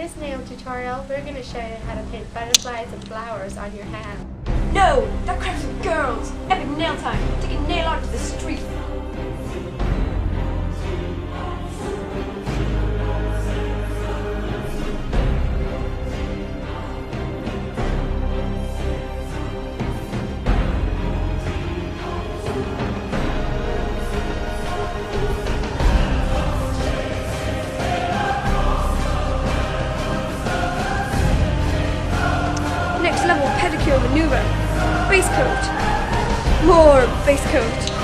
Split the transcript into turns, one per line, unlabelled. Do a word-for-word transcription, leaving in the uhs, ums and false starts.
this nail tutorial, we're going to show you how to paint butterflies and flowers on your hand.
No! That crap's for girls! Epic nail time! Take a nail art to the street! Next level pedicure maneuver. Base coat. More base coat.